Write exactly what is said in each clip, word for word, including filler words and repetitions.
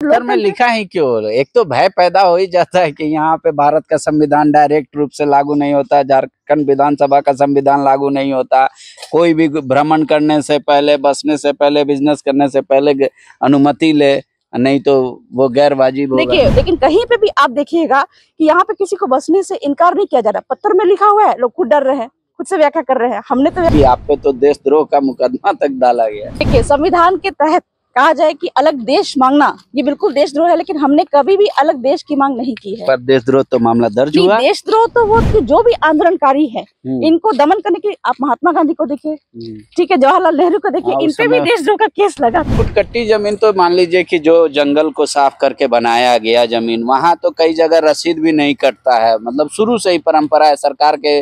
पत्थर में लिखा ही क्यों? एक तो भय पैदा हो ही जाता है कि यहाँ पे भारत का संविधान डायरेक्ट रूप से लागू नहीं होता, झारखंड विधानसभा का संविधान लागू नहीं होता, कोई भी भ्रमण करने से पहले, बसने से पहले, बिजनेस करने से पहले अनुमति ले, नहीं तो वो गैर वाजिब होगा। देखिए, लेकिन कहीं पे भी आप देखिएगा कि यहाँ पे किसी को बसने से इनकार नहीं किया जा रहा। पत्थर में लिखा हुआ है, लोग खुद डर रहे हैं, खुद से व्याख्या कर रहे हैं। हमने तो आप पे तो देशद्रोह का मुकदमा तक डाला गया। देखिए, संविधान के तहत कहा जाए कि अलग देश मांगना ये बिल्कुल देशद्रोह है, लेकिन हमने कभी भी अलग देश की मांग नहीं की है। पर देशद्रोह तो मामला दर्ज हुआ। देशद्रोह तो वो जो भी आंदोलनकारी है इनको दमन करने के, आप महात्मा गांधी को देखिए, ठीक है, जवाहरलाल नेहरू को देखिए, इन पे भी देशद्रोह का केस लगा। फुटकट्टी जमीन तो मान लीजिए कि जो जंगल को साफ करके बनाया गया जमीन, वहाँ तो कई जगह रसीद भी नहीं कटता है। मतलब शुरू से ही परंपरा है, सरकार के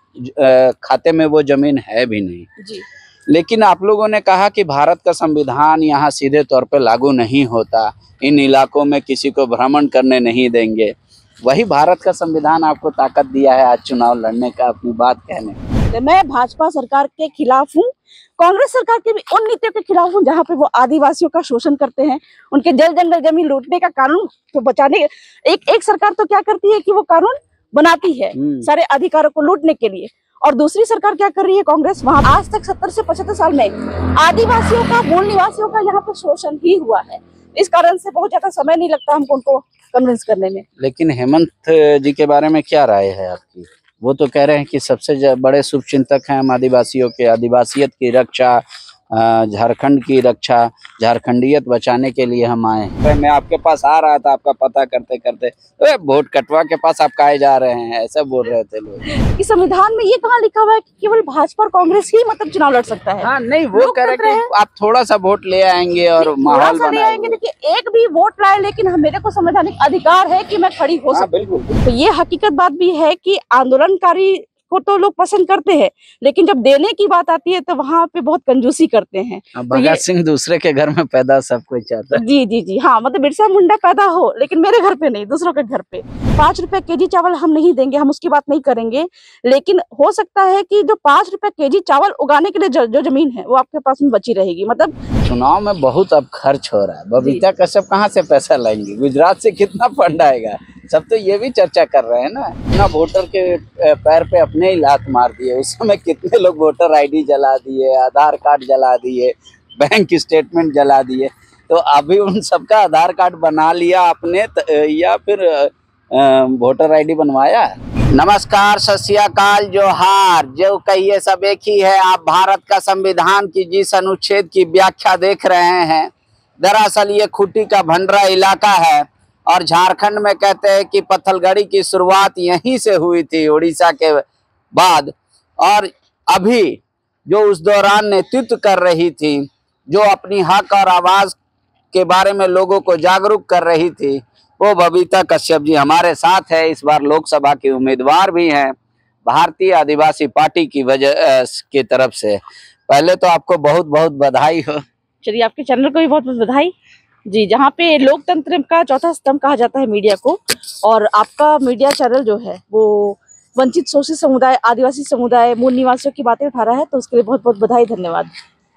खाते में वो जमीन है भी नहीं जी। लेकिन आप लोगों ने कहा कि भारत का संविधान यहाँ सीधे तौर पे लागू नहीं होता, इन इलाकों में किसी को भ्रमण करने नहीं देंगे। वही भारत का संविधान आपको ताकत दिया है आज चुनाव लड़ने का, अपनी बात कहने। मैं भाजपा सरकार के खिलाफ हूँ, कांग्रेस सरकार के भी उन नीतियों के खिलाफ हूँ जहाँ पे वो आदिवासियों का शोषण करते हैं, उनके जल जंगल जमीन लूटने का कानून को बचाने। एक एक सरकार तो क्या करती है कि वो कानून बनाती है सारे अधिकारों को लूटने के लिए, और दूसरी सरकार क्या कर रही है कांग्रेस, वहाँ आज तक सत्तर से पचहत्तर साल में आदिवासियों का, मूल निवासियों का यहाँ पे शोषण ही हुआ है। इस कारण से बहुत ज्यादा समय नहीं लगता हमको उनको कन्विंस करने में। लेकिन हेमंत जी के बारे में क्या राय है आपकी? वो तो कह रहे हैं कि सबसे बड़े शुभचिंतक हैं हम आदिवासियों के, आदिवासियत की रक्षा, झारखंड की रक्षा, झारखंडियत बचाने के लिए हम आए हैं। मैं आपके पास आ रहा था आपका पता करते करते, तो वोट कटवा के पास आप काहे जा रहे हैं, ऐसा बोल रहे थे लोग। इस संविधान में ये कहाँ लिखा हुआ है कि केवल भाजपा और कांग्रेस ही मतलब चुनाव लड़ सकता है? हाँ, नहीं, वो कह रहे हैं कि आप थोड़ा सा वोट ले आएंगे और माहौल बनाएंगे। देखिए, एक भी वोट लाए, लेकिन मेरे को संवैधानिक अधिकार है कि मैं खड़ी हो सकती हूँ। तो ये हकीकत बात भी है कि आंदोलनकारी को तो लोग पसंद करते हैं, लेकिन जब देने की बात आती है तो वहाँ पे बहुत कंजूसी करते हैं। भगत तो सिंह दूसरे के घर में पैदा सब कोई चाहता है। जी जी जी हाँ, मतलब बिरसा मुंडा पैदा हो, लेकिन मेरे घर पे नहीं, दूसरों के घर पे। पाँच रुपए केजी चावल हम नहीं देंगे, हम उसकी बात नहीं करेंगे, लेकिन हो सकता है कि जो पाँच रुपए केजी चावल उगाने के लिए जो, जो जमीन है वो आपके पास में बची रहेगी। मतलब चुनाव में बहुत अब खर्च हो रहा है, बबीता कश्यप कहाँ से पैसा लाएंगी, गुजरात से कितना फंड आएगा, सब तो ये भी चर्चा कर रहे हैं ना। ना वोटर के पैर पे अपने ही लात मार दिए, उस समय कितने लोग वोटर आईडी जला दिए, आधार कार्ड जला दिए, बैंक स्टेटमेंट जला दिए। तो अभी उन सबका आधार कार्ड बना लिया आपने या फिर वोटर आईडी बनवाया? नमस्कार, सत श्री अकाल, जोहार, जो कहिए सब एक ही है। आप भारत का संविधान की जिस अनुच्छेद की व्याख्या देख रहे हैं, दरअसल ये खूंटी का भंडरा इलाका है और झारखंड में कहते हैं कि पत्थलगड़ी की शुरुआत यहीं से हुई थी, उड़ीसा के बाद। और अभी जो उस दौरान नेतृत्व कर रही थी, जो अपनी हक और आवाज के बारे में लोगों को जागरूक कर रही थी, वो बबीता कश्यप जी हमारे साथ है। इस बार लोकसभा की उम्मीदवार भी हैं भारतीय आदिवासी पार्टी की वजह की तरफ से। पहले तो आपको बहुत बहुत बधाई हो। चलिए, आपके चैनल को भी बहुत बहुत बधाई जी, जहाँ पे लोकतंत्र का चौथा स्तंभ कहा जाता है मीडिया को, और आपका मीडिया चैनल जो है वो वंचित शोषित समुदाय, आदिवासी समुदाय, मूल निवासियों की बातें उठा रहा है, तो उसके लिए बहुत बहुत बधाई, धन्यवाद।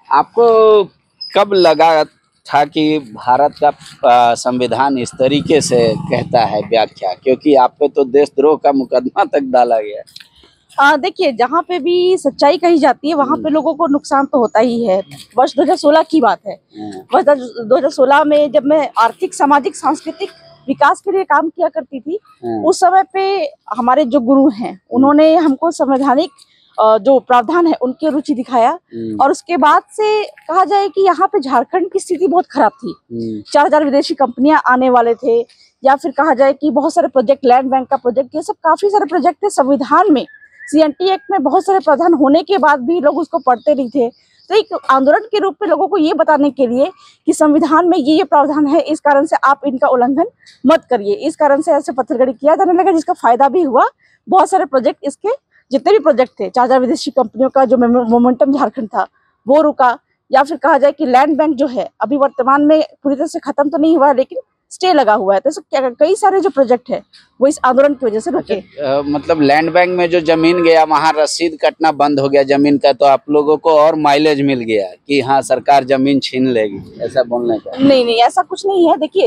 आपको कब लगा था कि भारत का संविधान इस तरीके से कहता है व्याख्या, क्योंकि आप पे तो देशद्रोह का मुकदमा तक डाला गया? आ, देखिए, जहाँ पे भी सच्चाई कही जाती है वहाँ पे लोगों को नुकसान तो होता ही है। वर्ष दो हज़ार सोलह की बात है, वर्ष दो हज़ार सोलह में जब मैं आर्थिक, सामाजिक, सांस्कृतिक विकास के लिए काम किया करती थी, उस समय पे हमारे जो गुरु हैं उन्होंने हमको संवैधानिक जो प्रावधान है उनकी रुचि दिखाया, और उसके बाद से कहा जाए कि यहाँ पे झारखंड की स्थिति बहुत खराब थी। चार हजार विदेशी कंपनियां आने वाले थे, या फिर कहा जाए कि बहुत सारे प्रोजेक्ट, लैंड बैंक का प्रोजेक्ट, ये सब काफी सारे प्रोजेक्ट थे। संविधान में, सी एन टी एक्ट में बहुत सारे प्रावधान होने के बाद भी लोग उसको पढ़ते नहीं थे। तो एक आंदोलन के रूप में लोगों को ये बताने के लिए कि संविधान में ये ये प्रावधान है, इस कारण से आप इनका उल्लंघन मत करिए, इस कारण से ऐसे पत्थरगड़ी किया जाने लगा, जिसका फायदा भी हुआ। बहुत सारे प्रोजेक्ट, इसके जितने भी प्रोजेक्ट थे, चार हजार विदेशी कंपनियों का जो मोमेंटम झारखंड था वो रुका, या फिर कहा जाए कि लैंड बैंक जो है अभी वर्तमान में पूरी तरह से खत्म तो नहीं हुआ है, लेकिन स्टे लगा हुआ है। तो क्या कई सारे जो प्रोजेक्ट है वो इस आंदोलन की वजह से रुके। आ, मतलब लैंड बैंक में जो जमीन गया वहाँ रसीद कटना बंद हो गया जमीन का, तो आप लोगों को और माइलेज मिल गया कि हाँ सरकार जमीन छीन लेगी, ऐसा बोलने का? नहीं नहीं, ऐसा कुछ नहीं है। देखिए,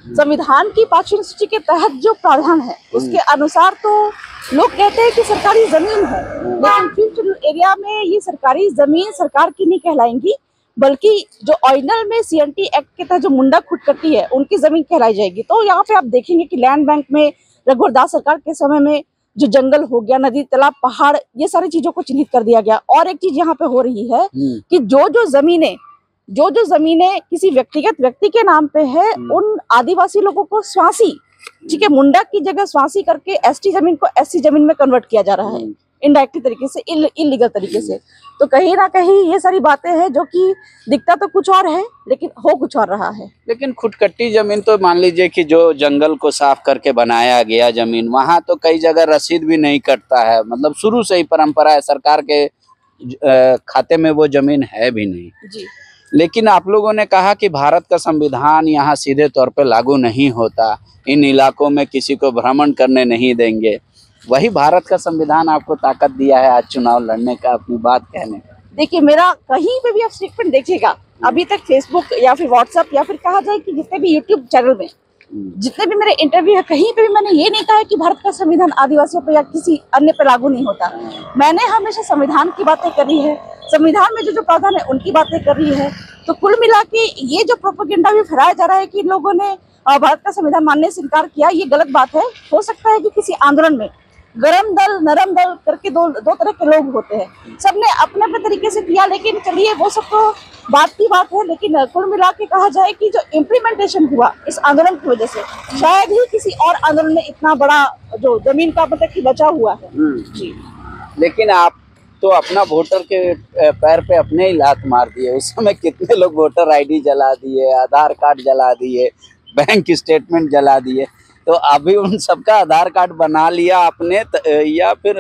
संविधान की पांचवी अनुसूची के तहत जो प्रावधान है उसके अनुसार तो लोग कहते हैं कि सरकारी जमीन है, लेकिन फिफ्थ एरिया में ये सरकारी जमीन सरकार की नहीं कहलाएंगी, बल्कि जो ऑरिजिनल में सीएनटी एक्ट के तहत जो मुंडा खुटकटी है उनकी जमीन कहलाई जाएगी। तो यहाँ पे आप देखेंगे कि लैंड बैंक में रघुवर दास सरकार के समय में जो जंगल हो गया, नदी तालाब पहाड़, ये सारी चीजों को चिन्हित कर दिया गया। और एक चीज यहाँ पे हो रही है कि जो जो जमीनें जो जो जमीनें किसी व्यक्तिगत व्यक्ति के नाम पे है, उन आदिवासी लोगों को स्वासी, ठीक है, मुंडा की जगह स्वासी करके एसटी जमीन को एससी जमीन में कन्वर्ट किया जा रहा है, इनडायरेक्टली तरीके से, इल, इलीगल तरीके से। तो कहीं ना कहीं ये सारी बातें हैं जो कि दिखता तो कुछ और है लेकिन हो कुछ और रहा है। लेकिन खुटकट्टी जमीन तो मान लीजिए कि जो जंगल को साफ करके बनाया गया जमीन, वहां तो कई जगह रसीद भी नहीं कटता है, मतलब शुरू से ही परंपरा है, सरकार के खाते में वो जमीन है भी नहीं जी। लेकिन आप लोगों ने कहा कि भारत का संविधान यहाँ सीधे तौर पे लागू नहीं होता, इन इलाकों में किसी को भ्रमण करने नहीं देंगे। वही भारत का संविधान आपको ताकत दिया है आज चुनाव लड़ने का, अपनी बात कहने का। देखिए, मेरा कहीं पे भी आप स्टेटमेंट देखिएगा, अभी तक फेसबुक या फिर व्हाट्सएप या फिर कहा जाए कि जितने भी यूट्यूब चैनल में जितने भी मेरे इंटरव्यू है, कहीं पे भी मैंने ये नहीं कहा है कि भारत का संविधान आदिवासियों पे या किसी अन्य पे लागू नहीं होता। मैंने हमेशा संविधान की बातें करी है, संविधान में जो जो प्रावधान है उनकी बातें कर रही है। तो कुल मिला के ये जो प्रोपेगेंडा भी फैलाया जा रहा है कि लोगों ने भारत का संविधान मानने से इनकार किया, ये गलत बात है। हो सकता है कि किसी आंदोलन में गरम दल नरम दल करके दो दो तरह के लोग होते हैं, सबने अपने अपने तरीके से किया, लेकिन चलिए वो सब तो बात की बात है। लेकिन कुल मिला के कहा जाए कि जो इम्प्लीमेंटेशन हुआ इस आंदोलन की वजह से, शायद ही किसी और आंदोलन में इतना बड़ा जो जमीन का मतलब कि बचा हुआ है जी। लेकिन आप तो अपना वोटर के पैर पे अपने ही लात मार दिए, उस समय कितने लोग वोटर आईडी जला दिए, आधार कार्ड जला दिए, बैंक स्टेटमेंट जला दिए। तो अभी उन सबका आधार कार्ड बना लिया आपने या फिर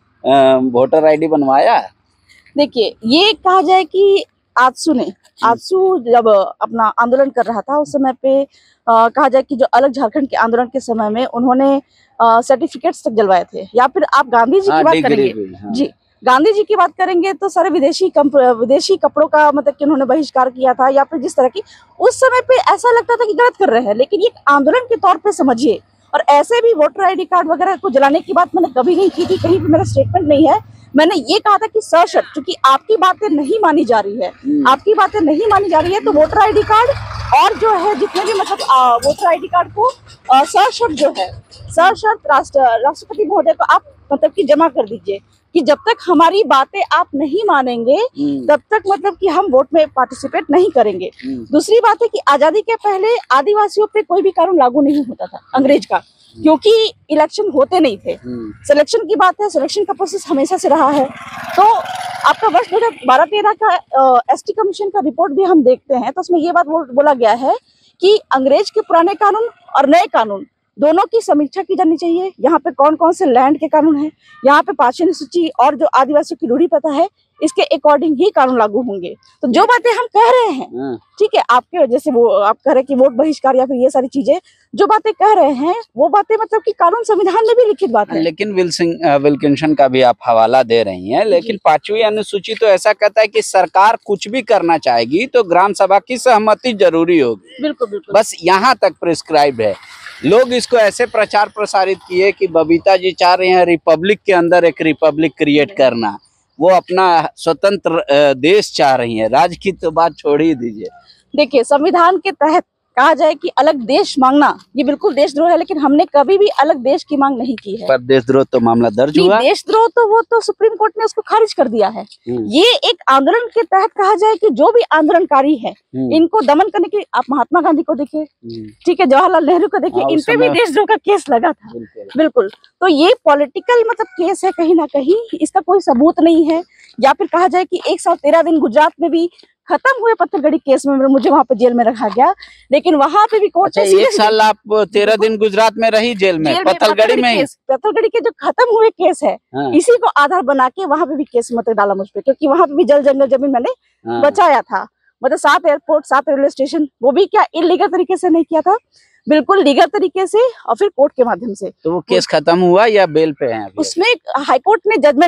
वोटर आईडी बनवाया? देखिए, ये कहा जाए कि आजसू ने आजसू जब अपना आंदोलन कर रहा था उस समय पे आ, कहा जाए कि जो अलग झारखंड के आंदोलन के समय में उन्होंने सर्टिफिकेट्स तक जलवाए थे। या फिर आप गांधी जी की बात करेंगे हाँ। जी, गांधी जी की बात करेंगे तो सारे विदेशी विदेशी कपड़ों का मतलब कि उन्होंने बहिष्कार किया था, या फिर जिस तरह की उस समय पे ऐसा लगता था कि गलत कर रहे हैं, लेकिन ये आंदोलन के तौर पे समझिए। और ऐसे भी वोटर आईडी कार्ड वगैरह को जलाने की बात मैंने कभी नहीं की थी, कहीं भी मेरा स्टेटमेंट नहीं है। मैंने ये कहा था कि सशर्त, क्योंकि आपकी बातें नहीं मानी जा रही है, आपकी बातें नहीं मानी जा रही है, तो वोटर आईडी कार्ड और जो है जितने भी मतलब वोटर आईडी कार्ड को सशर्त जो है सशर्त राष्ट्र राष्ट्रपति महोदय को आप मतलब कि जमा कर दीजिए कि जब तक हमारी बातें आप नहीं मानेंगे तब तक मतलब कि हम वोट में पार्टिसिपेट नहीं करेंगे। दूसरी बात है कि आजादी के पहले आदिवासियों पे कोई भी कानून लागू नहीं होता था अंग्रेज का, क्योंकि इलेक्शन होते नहीं थे। सिलेक्शन की बात है, सिलेक्शन का प्रोसेस हमेशा से रहा है। तो आपका वर्ष दो हजार बारह तेरह का एसटी कमीशन का रिपोर्ट भी हम देखते हैं, तो उसमें ये बात बोला गया है कि अंग्रेज के पुराने कानून और नए कानून दोनों की समीक्षा की जानी चाहिए। यहाँ पे कौन कौन से लैंड के कानून हैं, यहाँ पे पांचवी अनुसूची और जो आदिवासियों की रूढ़ी प्रथा है इसके अकॉर्डिंग ही कानून लागू होंगे। तो जो बातें हम कह रहे हैं, ठीक है, आपके जैसे वो आप कह रहे हैं कि वोट बहिष्कार या फिर ये सारी चीजें जो बातें कह रहे हैं वो बातें मतलब कि कानून संविधान में भी लिखित बात है। लेकिन विल्किंसन का भी आप हवाला दे रही हैं, लेकिन पांचवी अनुसूची तो ऐसा कहता है कि सरकार कुछ भी करना चाहेगी तो ग्राम सभा की सहमति जरूरी होगी। बिल्कुल बिल्कुल, बस यहाँ तक प्रिस्क्राइब है। लोग इसको ऐसे प्रचार प्रसारित किए कि बबीता जी चाह रहे हैं रिपब्लिक के अंदर एक रिपब्लिक क्रिएट करना, वो अपना स्वतंत्र देश चाह रही हैं। राज्य की तो बात छोड़ ही दीजिए। देखिए, संविधान के तहत कहा जाए कि अलग देश मांगना ये बिल्कुल देशद्रोह है, लेकिन हमने कभी भी अलग देश की मांग नहीं की है। पर देशद्रोह तो मामला दर्ज हुआ। देशद्रोह तो वो तो सुप्रीम कोर्ट ने उसको खारिज कर दिया है। ये एक आंदोलन के तहत कहा जाए कि जो भी आंदोलनकारी है इनको दमन करने की, आप महात्मा गांधी को देखिए, ठीक है, जवाहरलाल नेहरू को देखिए, इन पे भी देशद्रोह का केस लगा था। बिल्कुल, तो ये पॉलिटिकल मतलब केस है कहीं ना कहीं, इसका कोई सबूत नहीं है। या फिर कहा जाए कि एक साल तेरह दिन गुजरात में भी खत्म हुए पत्थलगड़ी केस में मुझे वहां पे जेल में रखा गया, लेकिन वहां पे भी कोर्ट ने एक साल आप तेरह दिन गुजरात में रही जेल में, पत्थलगड़ी में। पत्थलगड़ी के जो खत्म हुए केस है, हाँ। इसी को आधार बना के वहां पे भी केस मतलब डाला मुझ पे, क्योंकि वहां पे भी जल जंगल जमीन मैंने हाँ। बचाया था। मतलब सात एयरपोर्ट, सात रेलवे स्टेशन, वो भी क्या इलीगल तरीके से नहीं किया था, बिल्कुल लीगल तरीके से और फिर कोर्ट के माध्यम से। तो वो केस खत्म हुआ या बेल पे है? उसमें हाईकोर्ट ने जजमेंट दिया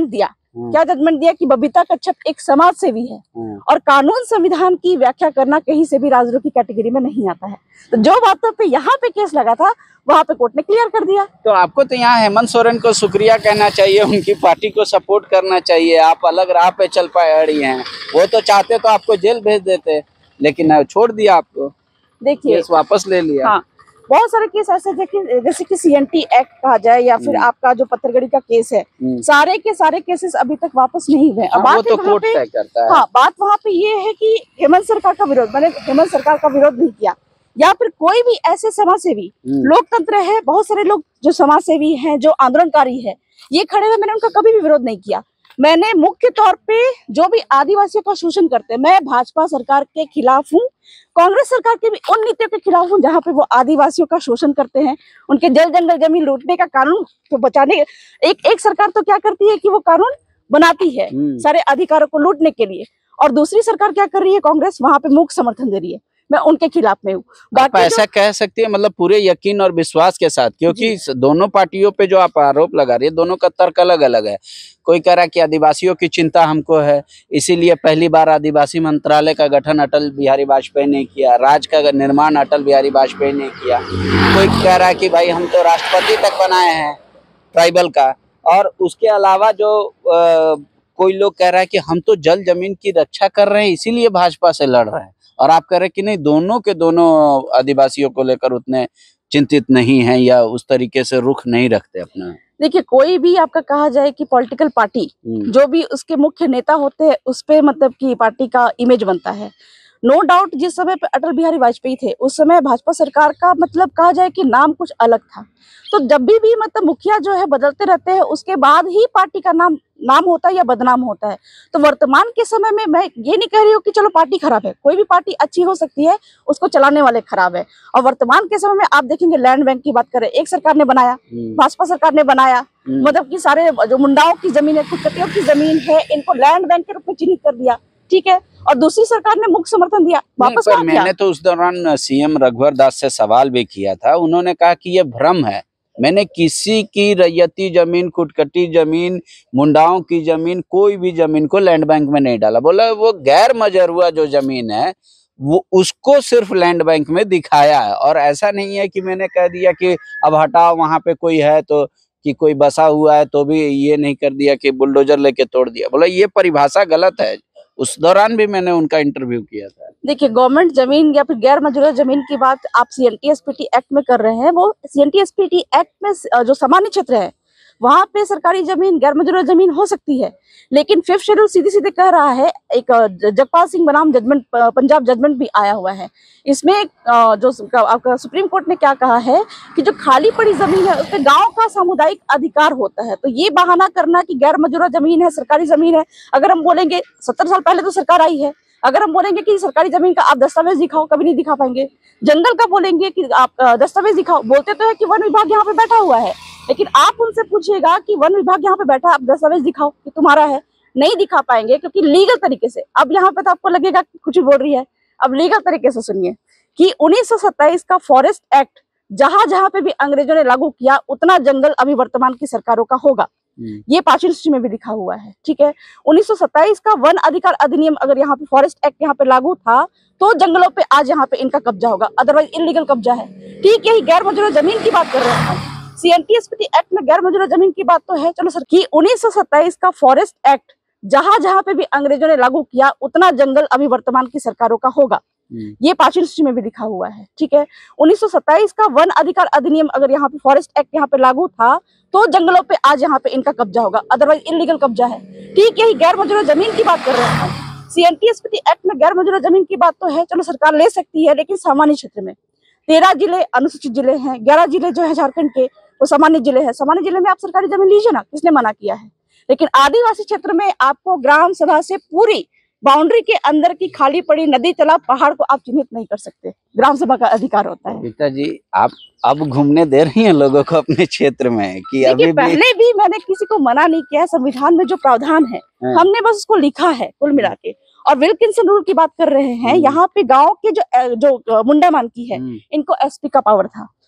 क्या जजमेंट दिया कि बबीता कच्छप एक समाज सेवी है और कानून संविधान की व्याख्या करना कहीं से भी राजद्रोह की कैटेगरी में नहीं आता है। तो जो बातों पे यहाँ पे केस लगा था वहाँ पे कोर्ट ने क्लियर कर दिया। तो आपको तो यहाँ हेमंत सोरेन को शुक्रिया कहना चाहिए, उनकी पार्टी को सपोर्ट करना चाहिए। आप अलग राह पे चल पाए अड़ी हैं, वो तो चाहते तो आपको जेल भेज देते, लेकिन छोड़ दिया आपको। देखिए केस वापस ले लिया। हाँ, बहुत सारे केस ऐसे देखिए, जैसे कि सीएनटी एक्ट कहा जाए या फिर आपका जो पत्थरगड़ी का केस है, सारे के सारे केसेस अभी तक वापस नहीं हुए। अब बात तो कोर्ट तय करता है। हाँ, बात वहाँ पे ये है कि हेमंत सरकार का विरोध, मैंने हेमंत सरकार का विरोध नहीं किया या फिर कोई भी ऐसे समाजसेवी, लोकतंत्र है, बहुत सारे लोग जो समाजसेवी हैं, जो आंदोलनकारी है, ये खड़े हुए, मैंने उनका कभी भी विरोध नहीं किया। मैंने मुख्य तौर पे जो भी आदिवासियों का शोषण करते हैं, मैं भाजपा सरकार के खिलाफ हूँ, कांग्रेस सरकार के भी उन नीतियों के खिलाफ हूँ जहाँ पे वो आदिवासियों का शोषण करते हैं, उनके जल जंगल जमीन लूटने का कानून तो बचाने, एक एक सरकार तो क्या करती है कि वो कानून बनाती है सारे अधिकारों को लूटने के लिए, और दूसरी सरकार क्या कर रही है, कांग्रेस वहां पे मूक समर्थन दे रही है। मैं उनके खिलाफ में हूँ। आप ऐसा कह सकती है, मतलब पूरे यकीन और विश्वास के साथ, क्योंकि दोनों पार्टियों पे जो आप आरोप लगा रही है, दोनों का तर्क अलग अलग है। कोई कह रहा है कि आदिवासियों की चिंता हमको है, इसीलिए पहली बार आदिवासी मंत्रालय का गठन अटल बिहारी वाजपेयी ने किया, राज्य का निर्माण अटल बिहारी वाजपेयी ने किया। कोई कह रहा है कि भाई हम तो राष्ट्रपति तक बनाए हैं ट्राइबल का, और उसके अलावा जो आ, कोई लोग कह रहा है कि हम तो जल जमीन की रक्षा कर रहे हैं, इसीलिए भाजपा से लड़ रहे हैं। और आप कह रहे हैं कि नहीं, दोनों के दोनों आदिवासियों को लेकर उतने चिंतित नहीं हैं या उस तरीके से रुख नहीं रखते अपना। देखिए, कोई भी आपका कहा जाए कि पॉलिटिकल पार्टी, जो भी उसके मुख्य नेता होते हैं, उस पे मतलब कि पार्टी का इमेज बनता है। नो डाउट जिस समय पे अटल बिहारी वाजपेयी थे, उस समय भाजपा सरकार का मतलब कहा जाए कि नाम कुछ अलग था। तो जब भी भी मतलब मुखिया जो है बदलते रहते हैं, उसके बाद ही पार्टी का नाम नाम होता है या बदनाम होता है। तो वर्तमान के समय में मैं ये नहीं कह रही हूँ कि चलो पार्टी खराब है, कोई भी पार्टी अच्छी हो सकती है, उसको चलाने वाले खराब है। और वर्तमान के समय में आप देखेंगे, लैंड बैंक की बात करें, एक सरकार ने बनाया, भाजपा सरकार ने बनाया, मतलब कि सारे जो मुंडाओं की जमीन है, कुटकटियों की जमीन है, इनको लैंड बैंक के रूप में चिन्हित कर दिया, ठीक है, और दूसरी सरकार ने मुख्य समर्थन दिया, वापस पर मैंने तो उस दौरान सीएम रघुवर दास से सवाल भी किया था, उन्होंने कहा कि ये भ्रम है, मैंने किसी की रैयती जमीन, कुटकटी जमीन, मुंडाओं की जमीन, कोई भी जमीन को लैंड बैंक में नहीं डाला। बोला वो गैर मजरूआ जो जमीन है वो उसको सिर्फ लैंड बैंक में दिखाया है, और ऐसा नहीं है कि मैंने कह दिया कि अब हटाओ वहां पे कोई है तो, कि कोई बसा हुआ है तो भी ये नहीं कर दिया कि बुलडोजर लेके तोड़ दिया। बोला ये परिभाषा गलत है। उस दौरान भी मैंने उनका इंटरव्यू किया था। देखिए, गवर्नमेंट जमीन या फिर गैर मजरूआ जमीन की बात आप सीएनटीएसपीटी एक्ट में कर रहे हैं। वो सीएनटीएसपीटी एक्ट में जो सामान्य क्षेत्र है, वहां पे सरकारी जमीन, गैर मजरूआ जमीन हो सकती है, लेकिन फिफ्थ शेड्यूल सीधे सीधे कह रहा है, एक जगपाल सिंह बनाम जजमेंट, पंजाब जजमेंट भी आया हुआ है, इसमें जो आपका सुप्रीम कोर्ट ने क्या कहा है कि जो खाली पड़ी जमीन है उस पे गांव का सामुदायिक अधिकार होता है। तो ये बहाना करना कि गैर मजरूआ जमीन है, सरकारी जमीन है, अगर हम बोलेंगे सत्तर साल पहले तो सरकार आई है, अगर हम बोलेंगे कि सरकारी जमीन का आप दस्तावेज दिखाओ, कभी नहीं दिखा पाएंगे। जंगल का बोलेंगे कि आप दस्तावेज दिखाओ, बोलते तो है कि वन विभाग यहाँ पे बैठा हुआ है, लेकिन आप उनसे पूछिएगा कि वन विभाग यहाँ पे बैठा है, आप दस्तावेज दिखाओ कि तुम्हारा है, नहीं दिखा पाएंगे, क्योंकि लीगल तरीके से, अब यहाँ पे तो आपको लगेगा कि कुछ बोल रही है, अब लीगल तरीके से सुनिए कि उन्नीस सौ सत्ताईस का फॉरेस्ट एक्ट जहां जहां पे भी अंग्रेजों ने लागू किया, उतना जंगल अभी वर्तमान की सरकारों का होगा। ये पाचन सूची में भी लिखा हुआ है, ठीक है। उन्नीस सौ सत्ताईस का वन अधिकार अधिनियम अगर यहाँ पे फॉरेस्ट एक्ट यहाँ पे लागू था, तो जंगलों पे आज यहाँ पे इनका कब्जा होगा, अदरवाइज इलीगल कब्जा है। ठीक, यही गैर मजरूआ जमीन की बात कर रहे हैं, सीएनटीएसपीटी एक्ट में गैर मजरूआ जमीन की बात तो है। चलो सर, कि उन्नीस सौ सत्ताईस का फॉरेस्ट एक्ट जहां जहां पे भी अंग्रेजों ने लागू किया, उतना जंगल अभी वर्तमान की सरकारों का होगा। ये पाचन सूची में भी लिखा हुआ है, ठीक है। उन्नीस सौ सत्ताईस का वन अधिकार अधिनियम अगर यहाँ पे फॉरेस्ट एक्ट यहाँ पे लागू था, तो जंगलों पे आज यहाँ पे इनका कब्जा होगा, अदरवाइज इलीगल कब्जा है। ठीक, यही गैर मजरूआ जमीन की बात कर रहे हैं, सीएनटीएसपीटी एक्ट में गैर मजरूआ जमीन की बात तो है। चलो, सरकार ले सकती है, लेकिन सामान्य क्षेत्र में तेरह जिले अनुसूचित जिले हैं, ग्यारह जिले जो है झारखंड के वो सामान्य जिले हैं। सामान्य जिले में आप सरकारी जमीन लीजिए ना, किसने मना किया है? लेकिन आदिवासी क्षेत्र में आपको ग्राम सभा से पूरी बाउंड्री के अंदर की खाली पड़ी नदी, तालाब, पहाड़ को आप चिन्हित नहीं कर सकते, ग्राम सभा का अधिकार होता है। गीता जी, आप अब घूमने दे रही हैं लोगों को अपने क्षेत्र में कि अभी भी... पहले भी मैंने किसी को मना नहीं किया, संविधान में जो प्रावधान है हमने बस उसको लिखा है कुल मिला के। और विल्किंसन रूल की बात कर रहे हैं, यहाँ पे गाँव के जो जो मुंडा मानकी है, इनको एसपी का पावर था,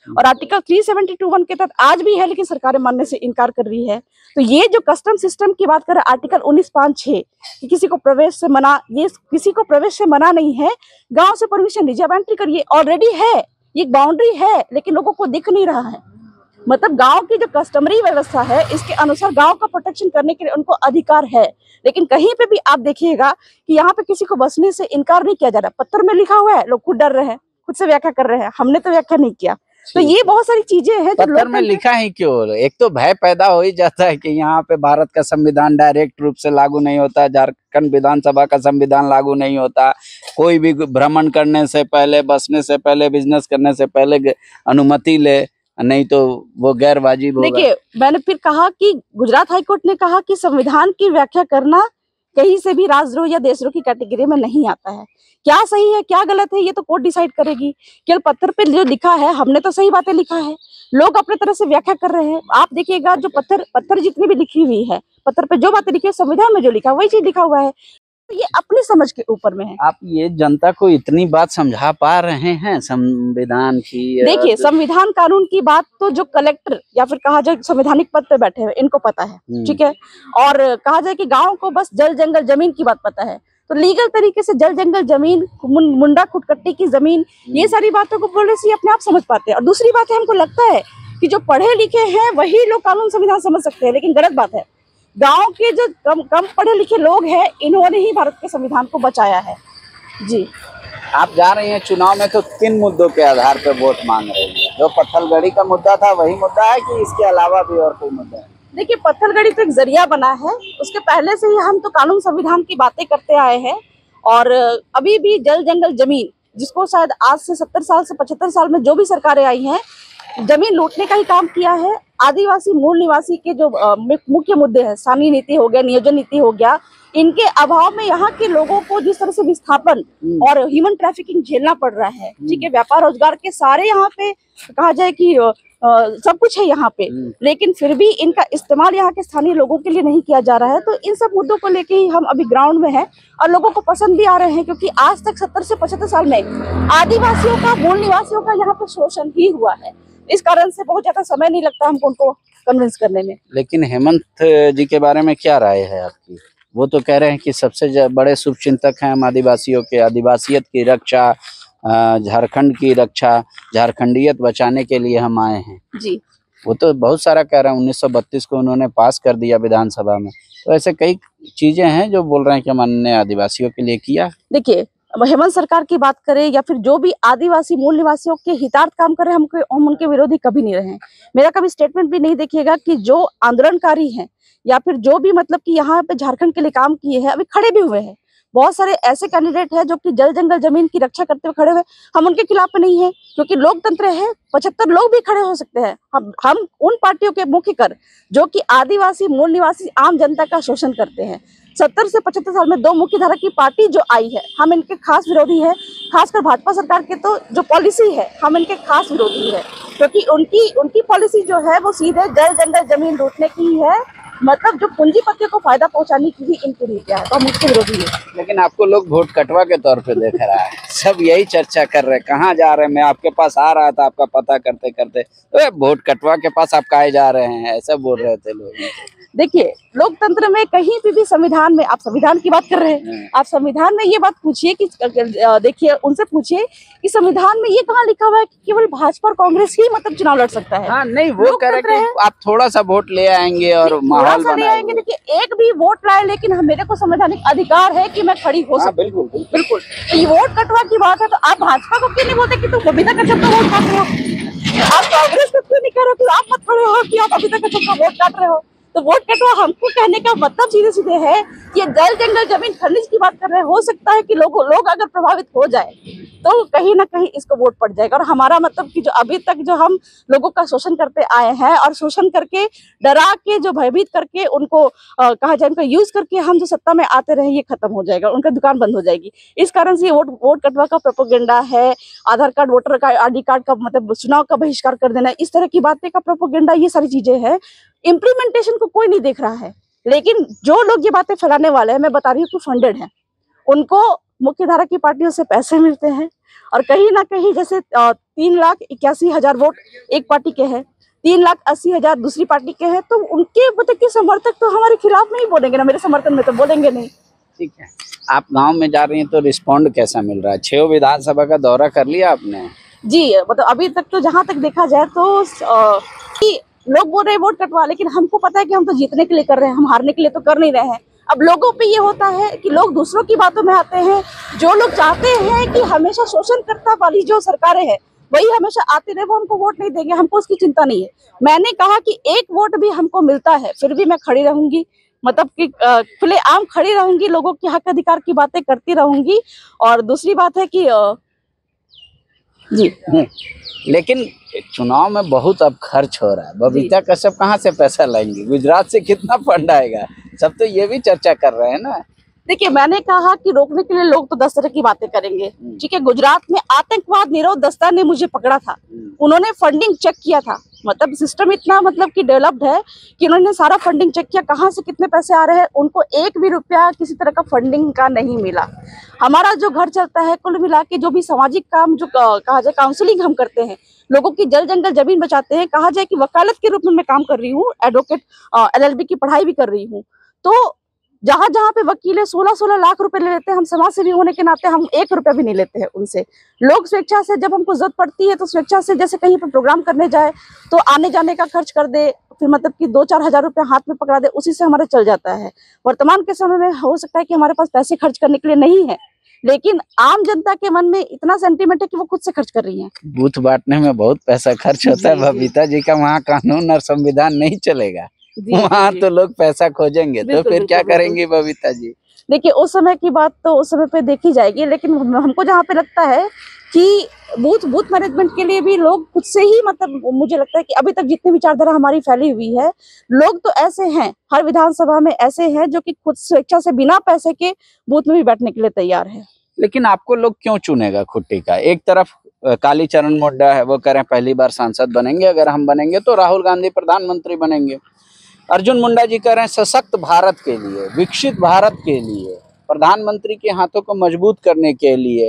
और आर्टिकल तीन सौ बहत्तर के तहत आज भी है, लेकिन सरकारें मानने से इनकार कर रही है। तो ये जो कस्टम सिस्टम की बात करें आर्टिकल उन्नीस पाँच छह कि किसी को प्रवेश से मना, ये किसी को प्रवेश से मना नहीं है, गांव से परमिशन लीजिए, अब एंट्री करिए, ऑलरेडी है, ये बाउंड्री है, लेकिन लोगों को दिख नहीं रहा है। मतलब गांव की जो कस्टमरी व्यवस्था है, इसके अनुसार गांव का प्रोटेक्शन करने के लिए उनको अधिकार है, लेकिन कहीं पे भी आप देखिएगा कि यहाँ पे किसी को बसने से इनकार नहीं किया जा रहा। पत्थर में लिखा हुआ है, लोग खुद डर रहे हैं, खुद से व्याख्या कर रहे हैं, हमने तो व्याख्या नहीं किया। तो ये बहुत सारी चीजें हैं। पत्थर में लिखा ही क्यों? एक तो भय पैदा हो ही जाता है कि यहाँ पे भारत का संविधान डायरेक्ट रूप से लागू नहीं होता, झारखंड विधानसभा का संविधान लागू नहीं होता, कोई भी भ्रमण करने से पहले, बसने से पहले, बिजनेस करने से पहले अनुमति ले, नहीं तो वो गैर वाजिब होगा। देखिए, मैंने फिर कहा कि गुजरात हाईकोर्ट ने कहा कि संविधान की व्याख्या करना कहीं से भी राजद्रोह या देशद्रोह की कैटेगरी में नहीं आता है। क्या सही है क्या गलत है ये तो कोर्ट डिसाइड करेगी। केवल पत्थर पे जो लिखा है, हमने तो सही बातें लिखा है, लोग अपने तरह से व्याख्या कर रहे हैं। आप देखिएगा जो पत्थर पत्थर जितनी भी लिखी हुई है, पत्थर पे जो बातें लिखी है, संविधान में जो लिखा वही चीज लिखा हुआ है। तो ये अपनी समझ के ऊपर में है। आप ये जनता को इतनी बात समझा पा रहे हैं संविधान की? देखिए, संविधान कानून की बात तो जो कलेक्टर या फिर कहा जाए संवैधानिक पद पे बैठे हुए इनको पता है, ठीक है। और कहा जाए कि गाँव को बस जल जंगल जमीन की बात पता है, तो लीगल तरीके से जल जंगल जमीन, मुंडा खुटकट्टी की जमीन, ये सारी बातों को बोलने से अपने आप समझ पाते हैं। और दूसरी बात है, हमको लगता है कि जो पढ़े लिखे हैं वही लोग कानून संविधान समझ सकते हैं, लेकिन गलत बात है। गांव के जो कम कम पढ़े लिखे लोग हैं, इन्होंने ही भारत के संविधान को बचाया है। जी, आप जा रही हैं चुनाव में तो किन मुद्दों के आधार पर वोट मांग रही हैं? जो पत्थलगड़ी का मुद्दा था वही मुद्दा है कि इसके अलावा भी और कोई मुद्दा है? देखिए, पत्थलगड़ी तो एक जरिया बना है, उसके पहले से ही हम तो कानून संविधान की बातें करते आए हैं। और अभी भी जल जंगल जमीन, जिसको शायद आज से सत्तर साल से पचहत्तर साल में जो भी सरकारें आई हैं, जमीन लूटने का ही काम किया है। आदिवासी मूल निवासी के जो मुख्य मुद्दे हैं, स्थानीय नीति हो गया, नियोजन नीति हो गया, इनके अभाव में यहाँ के लोगों को जिस तरह से विस्थापन और ह्यूमन ट्रैफिकिंग झेलना पड़ रहा है, ठीक है, व्यापार रोजगार के सारे यहाँ पे कहा जाए कि आ, सब कुछ है यहाँ पे, लेकिन फिर भी इनका इस्तेमाल यहाँ के स्थानीय लोगों के लिए नहीं किया जा रहा है। तो इन सब मुद्दों को लेके ही हम अभी ग्राउंड में हैं और लोगों को पसंद भी आ रहे हैं, क्योंकि आज तक सत्तर से पचहत्तर साल में आदिवासियों का, मूल निवासियों का यहाँ पे शोषण ही हुआ है। इस कारण से बहुत ज्यादा समय नहीं लगता हमको उनको कन्विंस करने में। लेकिन हेमंत जी के बारे में क्या राय है आपकी? वो तो कह रहे हैं कि सबसे बड़े शुभचिंतक हैं हम आदिवासियों के, आदिवासियत की रक्षा, झारखंड की रक्षा, झारखंडियत बचाने के लिए हम आए हैं। जी, वो तो बहुत सारा कह रहे हैं। उन्नीस सौ बत्तीस को उन्होंने पास कर दिया विधानसभा में, तो ऐसे कई चीजें हैं जो बोल रहे हैं कि हमने आदिवासियों के लिए किया। देखिए, हेमंत सरकार की बात करें या फिर जो भी आदिवासी मूल निवासियों के हितार्थ काम कर रहे हैं, हमको हम उनके विरोधी कभी नहीं रहे हैं। मेरा कभी स्टेटमेंट भी नहीं देखिएगा कि जो आंदोलनकारी हैं या फिर जो भी मतलब कि यहाँ पे झारखंड के लिए काम किए हैं, अभी खड़े भी हुए हैं। बहुत सारे ऐसे कैंडिडेट हैं जो कि जल जंगल जमीन की रक्षा करते हुए खड़े हुए, हम उनके खिलाफ नहीं है, क्योंकि लोकतंत्र है। पचहत्तर लोग भी खड़े हो सकते हैं। हम हम उन पार्टियों के मुख्य कर जो कि आदिवासी मूल निवासी आम जनता का शोषण करते हैं। सत्तर से पचहत्तर साल में दो मुख्य धारा की पार्टी जो आई है, हम इनके खास विरोधी है। खासकर भाजपा सरकार के तो जो पॉलिसी है, हम इनके खास विरोधी है, क्योंकि उनकी उनकी पॉलिसी जो है वो सीधे जल जंगल जमीन लूटने की ही है। मतलब जो पूंजीपतियों को फायदा पहुंचाने की ही इनकी नीतियां है, तो हम उसके विरोधी है। लेकिन आपको लोग वोट कटवा के तौर पे देख रहा है, सब यही चर्चा कर रहे हैं, कहाँ जा रहे हैं? मैं आपके पास आ रहा था आपका पता करते करते, तो वोट कटवा के पास आप काहे जा रहे हैं, ऐसा बोल रहे थे लोग। देखिए, लोकतंत्र में कहीं भी भी संविधान में, आप संविधान की बात कर रहे हैं, आप संविधान में ये बात पूछिए कि देखिए उनसे पूछिए कि संविधान में ये कहाँ लिखा हुआ है कि केवल भाजपा और कांग्रेस ही मतलब चुनाव लड़ सकता है। हाँ, नहीं, वो कह रहे कि आप थोड़ा सा वोट ले आएंगे और माहौल ले आएंगे। देखिए, एक भी वोट लाए, लेकिन मेरे को संवैधानिक अधिकार है कि मैं खड़ी हो सकती हूँ। बिल्कुल बिल्कुल। तो ये वोट कटवा की बात है, तो आप भाजपा को क्यों नहीं बोलते कि तुम बबीता कश्यप का वोट काट रहे हो? आप कांग्रेस को क्यों नहीं कह रहे हो आप मत खड़े हो कि आप बबीता कश्यप का वोट काट रहे हो? तो वोट कटवा हमको कहने का मतलब सीधे सीधे है कि ये जल जंगल जमीन खनिज की बात कर रहे हैं। हो सकता है कि लोगों लोग अगर प्रभावित हो जाए तो कहीं ना कहीं इसको वोट पड़ जाएगा। और हमारा मतलब कि जो अभी तक जो हम लोगों का शोषण करते आए हैं और शोषण करके, डरा के, जो भयभीत करके उनको आ, कहा जाए उनका यूज करके हम जो सत्ता में आते रहे, ये खत्म हो जाएगा, उनका दुकान बंद हो जाएगी। इस कारण से ये वोट वोट कटवा का प्रोपोगेंडा है, आधार कार्ड, वोटर का आई डी कार्ड का मतलब चुनाव का बहिष्कार कर देना, इस तरह की बातें का प्रोपोगेंडा, ये सारी चीजें हैं। इम्प्लीमेंटेशन को कोई नहीं देख रहा है, लेकिन जो लोग ये बातें फैलाने वाले हैं, मैं बता रही हूँ कि फंडेड है, उनको मुख्य धारा की पार्टियों से पैसे मिलते हैं और कहीं ना कहीं जैसे अ, तीन लाख इक्यासी हजार वोट एक पार्टी के हैं, तीन लाख अस्सी हजार दूसरी पार्टी के हैं, तो उनके मतलब के समर्थक तो हमारे खिलाफ नहीं बोलेंगे ना, मेरे समर्थन में तो बोलेंगे नहीं। ठीक है, आप गांव में जा रही हैं तो रिस्पॉन्ड कैसा मिल रहा है? छह विधानसभा का दौरा कर लिया आपने? जी, मतलब अभी तक तो जहाँ तक देखा जाए तो अ, कि लोग बोल रहे हैं वोट कटवा, लेकिन हमको पता है कि हम तो जीतने के लिए कर रहे हैं, हम हारने के लिए तो कर नहीं रहे हैं। अब लोगों पे ये होता है कि लोग दूसरों की बातों में आते हैं। जो लोग चाहते हैं कि हमेशा शोषणकर्ता वाली जो सरकारें हैं वही हमेशा आते रहे, वो हमको वोट नहीं देंगे, हमको उसकी चिंता नहीं है। मैंने कहा कि एक वोट भी हमको मिलता है फिर भी मैं खड़ी रहूंगी, मतलब कि खुले आम खड़ी रहूंगी, लोगों के हक अधिकार की बातें करती रहूंगी। और दूसरी बात है कि अ, जी लेकिन चुनाव में बहुत अब खर्च हो रहा है, बबीता कश्यप कहाँ से पैसा लाएंगी? गुजरात से कितना फंड आएगा? सब तो ये भी चर्चा कर रहे हैं ना। देखिए, मैंने कहा कि रोकने के लिए लोग तो दस तरह की बातें करेंगे, ठीक है। गुजरात में आतंकवाद निरोध दस्ता ने मुझे पकड़ा था, उन्होंने फंडिंग चेक किया था, मतलब सिस्टम इतना मतलब कि डेवलप्ड है कि उन्होंने सारा फंडिंग चेक किया, कहाँ से कितने पैसे आ रहे हैं, उनको एक भी रुपया किसी तरह का फंडिंग का नहीं मिला। हमारा जो घर चलता है, कुल मिला के जो भी सामाजिक काम जो कहा जाए काउंसलिंग हम करते हैं, लोगों की जल जंगल जमीन बचाते हैं, कहा जाए कि वकालत के रूप में मैं काम कर रही हूँ, एडवोकेट एल एल बी की पढ़ाई भी कर रही हूँ। तो जहां जहां पे वकीलें सोलह सोलह लाख रुपए ले लेते हैं, हम समाज सेवी होने के नाते हम एक रुपया भी नहीं लेते हैं उनसे। लोग स्वेच्छा से, जब हमको जरूरत पड़ती है तो स्वेच्छा से, जैसे कहीं पर प्रोग्राम करने जाए तो आने जाने का खर्च कर दे, फिर मतलब कि दो चार हजार रुपया हाथ में पकड़ा दे, उसी से हमारा चल जाता है। वर्तमान के समय में हो सकता है कि हमारे पास पैसे खर्च करने के लिए नहीं है, लेकिन आम जनता के मन में इतना सेंटीमेंट है कि वो खुद से खर्च कर रही है। बूथ बांटने में बहुत पैसा खर्च होता है बबीता जी का, वहाँ कानून और संविधान नहीं चलेगा, वहाँ तो लोग पैसा खोजेंगे, तो फिर क्या करेंगी बबीता जी? देखिए, उस समय की बात तो उस समय पे देखी जाएगी, लेकिन हमको जहाँ पे लगता है कि बूथ बूथ मैनेजमेंट के लिए भी लोग खुद से ही, मतलब मुझे लगता है कि अभी तक जितनी विचारधारा हमारी फैली हुई है, लोग तो ऐसे हैं, हर विधानसभा में ऐसे हैं जो कि खुद स्वेच्छा से बिना पैसे के बूथ में भी बैठने के लिए तैयार है। लेकिन आपको लोग क्यों चुनेगा खुट्टी का? एक तरफ कालीचरण मुंडा है, वो कह रहे हैं पहली बार सांसद बनेंगे, अगर हम बनेंगे तो राहुल गांधी प्रधानमंत्री बनेंगे। अर्जुन मुंडा जी कह रहे हैं सशक्त भारत के लिए, विकसित भारत के लिए, प्रधानमंत्री के हाथों को मजबूत करने के लिए,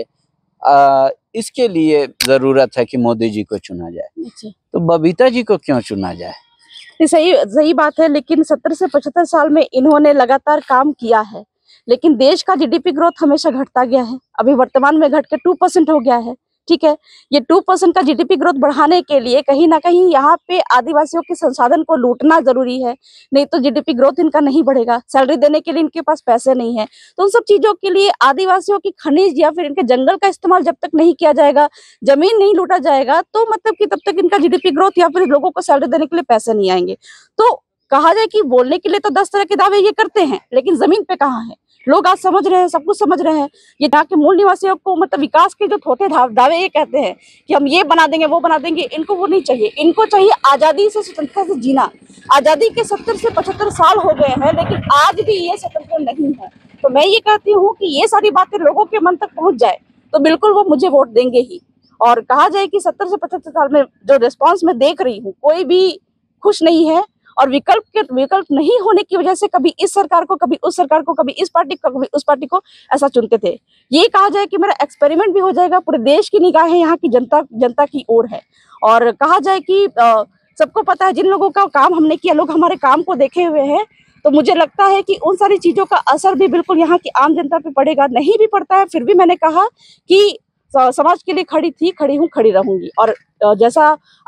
आ, इसके लिए जरूरत है कि मोदी जी को चुना जाए। तो बबीता जी को क्यों चुना जाए? सही सही बात है, लेकिन सत्तर से पचहत्तर साल में इन्होंने लगातार काम किया है, लेकिन देश का जी डी पी ग्रोथ हमेशा घटता गया है। अभी वर्तमान में घट के टू परसेंट हो गया है, ठीक है। ये टू परसेंट का जी डी पी ग्रोथ बढ़ाने के लिए कहीं ना कहीं यहाँ पे आदिवासियों के संसाधन को लूटना जरूरी है, नहीं तो जी डी पी ग्रोथ इनका नहीं बढ़ेगा। सैलरी देने के लिए इनके पास पैसे नहीं है, तो उन सब चीजों के लिए आदिवासियों की खनिज या फिर इनके जंगल का इस्तेमाल जब तक नहीं किया जाएगा, जमीन नहीं लूटा जाएगा, तो मतलब कि तब तक इनका जी डी पी ग्रोथ या फिर लोगों को सैलरी देने के लिए पैसे नहीं आएंगे। तो कहा जाए कि बोलने के लिए तो दस तरह के दावे ये करते हैं, लेकिन जमीन पे कहाँ है? लोग आज समझ रहे हैं, सब कुछ समझ रहे हैं। ये यहाँ के मूल निवासियों को मतलब विकास के जो थोथे दावे ये कहते हैं कि हम ये बना देंगे, वो बना देंगे, इनको वो नहीं चाहिए। इनको चाहिए आजादी से, स्वतंत्रता से जीना। आजादी के सत्तर से पचहत्तर साल हो गए हैं, लेकिन आज भी ये स्वतंत्र नहीं है। तो मैं ये कहती हूँ कि ये सारी बातें लोगों के मन तक पहुंच जाए तो बिल्कुल वो मुझे वोट देंगे ही। और कहा जाए कि सत्तर से पचहत्तर साल में जो रिस्पॉन्स मैं देख रही हूँ, कोई भी खुश नहीं है। और विकल्प के विकल्प नहीं होने की वजह से कभी इस सरकार को, कभी उस सरकार को, कभी इस पार्टी को, कभी उस पार्टी को ऐसा चुनते थे। ये कहा जाए कि मेरा एक्सपेरिमेंट भी हो जाएगा, पूरे देश की निगाहें यहाँ की जनता जनता की ओर है। और कहा जाए कि आ, सबको पता है, जिन लोगों का काम हमने किया, लोग हमारे काम को देखे हुए हैं, तो मुझे लगता है कि उन सारी चीजों का असर भी बिल्कुल यहाँ की आम जनता पे पड़ेगा। नहीं भी पड़ता है, फिर भी मैंने कहा कि समाज के लिए खड़ी थी, खड़ी हूँ, खड़ी रहूंगी। और जैसा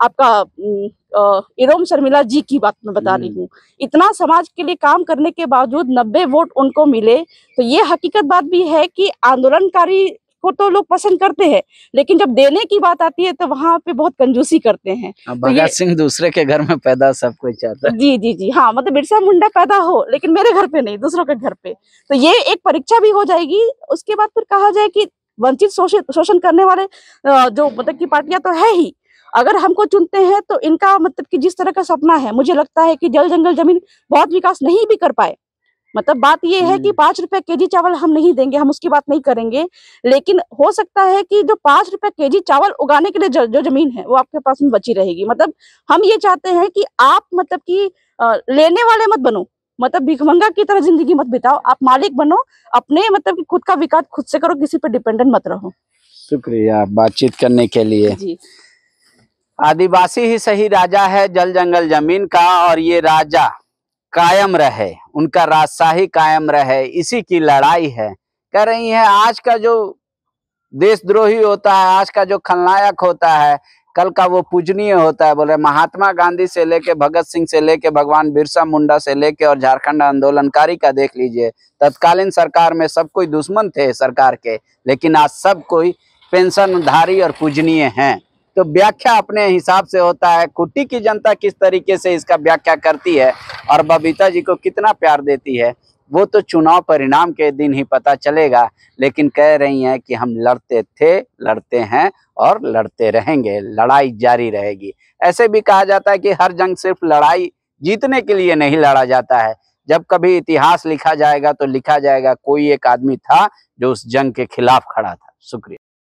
आपका इरोम शर्मिला जी की बात मैं बता रही हूँ, इतना समाज के लिए काम करने के बावजूद नब्बे वोट उनको मिले, तो ये हकीकत बात भी है कि आंदोलनकारी को तो लोग पसंद करते हैं, लेकिन जब देने की बात आती है तो वहाँ पे बहुत कंजूसी करते हैं। भगत सिंह दूसरे के घर में पैदा सब कोई चाहता है। जी जी जी हाँ, मतलब बिरसा मुंडा पैदा हो, लेकिन मेरे घर पे नहीं, दूसरों के घर पे। तो ये एक परीक्षा भी हो जाएगी। उसके बाद फिर कहा जाए कि वंचित शोषित शोषण करने वाले जो मतलब की पार्टियां तो है ही, अगर हमको चुनते हैं तो इनका मतलब कि जिस तरह का सपना है, मुझे लगता है कि जल जंगल जमीन बहुत विकास नहीं भी कर पाए। मतलब बात ये है कि पांच रुपए केजी चावल हम नहीं देंगे, हम उसकी बात नहीं करेंगे, लेकिन हो सकता है कि जो पांच रुपए केजी चावल उगाने के लिए जो, जो जमीन है वो आपके पास में बची रहेगी। मतलब हम ये चाहते हैं कि आप मतलब कि लेने वाले मत बनो, मतलब भिखमंगा की तरह जिंदगी मत बिताओ, आप मालिक बनो अपने, मतलब कि खुद का विकास खुद से करो, किसी पे डिपेंडेंट मत रहो। शुक्रिया बातचीत करने के लिए। जी। आदिवासी ही सही राजा है जल जंगल जमीन का, और ये राजा कायम रहे, उनका राजशाही कायम रहे, इसी की लड़ाई है। कह रही है आज का जो देशद्रोही होता है, आज का जो खलनायक होता है, कल का वो पूजनीय होता है। बोल रहे महात्मा गांधी से लेके भगत सिंह से लेके भगवान बिरसा मुंडा से लेके और झारखंड आंदोलनकारी का देख लीजिए, तत्कालीन सरकार में सब कोई दुश्मन थे सरकार के, लेकिन आज सब कोई पेंशनधारी और पूजनीय हैं। तो व्याख्या अपने हिसाब से होता है। कुट्टी की जनता किस तरीके से इसका व्याख्या करती है और बबीता जी को कितना प्यार देती है, वो तो चुनाव परिणाम के दिन ही पता चलेगा। लेकिन कह रही हैं कि हम लड़ते थे, लड़ते हैं और लड़ते रहेंगे, लड़ाई जारी रहेगी। ऐसे भी कहा जाता है कि हर जंग सिर्फ लड़ाई जीतने के लिए नहीं लड़ा जाता है। जब कभी इतिहास लिखा जाएगा तो लिखा जाएगा कोई एक आदमी था जो उस जंग के खिलाफ खड़ा था। शुक्रिया।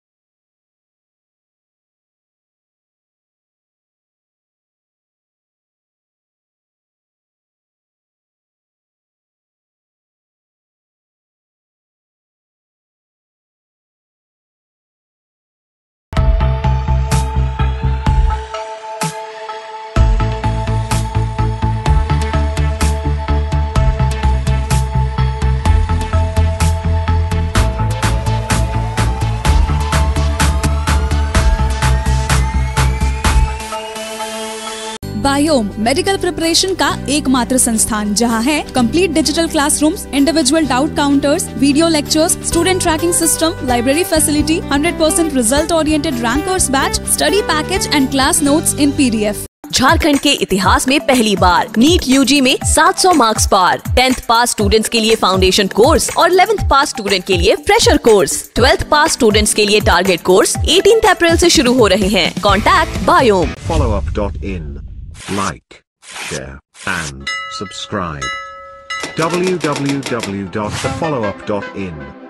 बायोम मेडिकल प्रिपरेशन का एकमात्र संस्थान, जहां है complete digital classrooms, individual doubt counters, video lectures, student tracking system, library facility, hundred percent result oriented rankers batch, study package and class notes in PDF. Jharkhand के इतिहास में पहली बार नीट यूजी में सात सौ मार्क्स पार। टेंथ पास स्टूडेंट्स के लिए फाउंडेशन कोर्स और इलेवेंथ पास स्टूडेंट के लिए fresher course. Twelfth pass students के लिए टारगेट कोर्स अठारह अप्रैल से शुरू हो रहे हैं। Contact biome. Followup dot in. Like, share, and subscribe. w w w dot the followup dot in